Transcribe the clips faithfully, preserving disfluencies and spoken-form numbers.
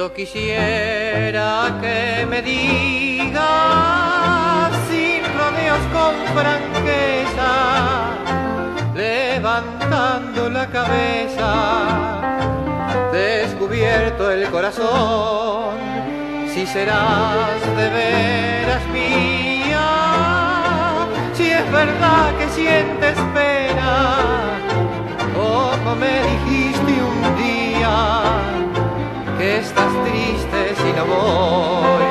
Yo quisiera que me digas sin rodeos, con franqueza, levantando la cabeza, descubierto el corazón, si serás de veras mía, si es verdad que sientes pena, como me dijiste un día, que estás triste si no voy.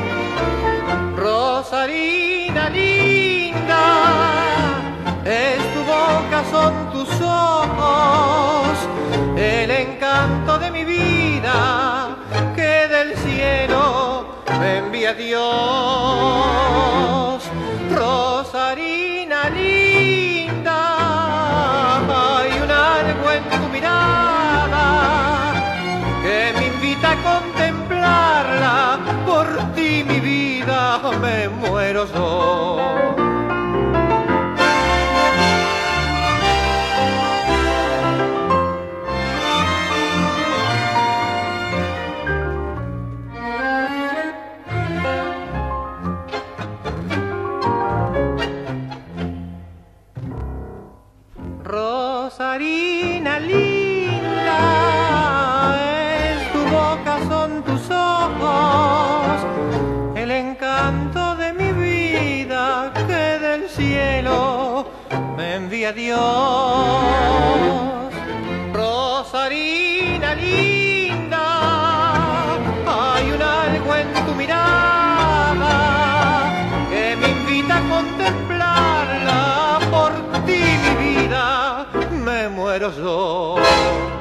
Rosarina linda, es tu boca, son tus ojos, el encanto de mi vida que del cielo me envía Dios. Rosarina linda, hay un algo en tu mirada que me invita a contemplarla, por ti mi vida me muero yo. Rosarina linda, es tu boca, son tus ojos, el encanto de mi vida que del cielo me envía Dios. Rosarina linda, hay un algo en tu mirada que me invita a contemplarla, por ti mi vida me muero yo.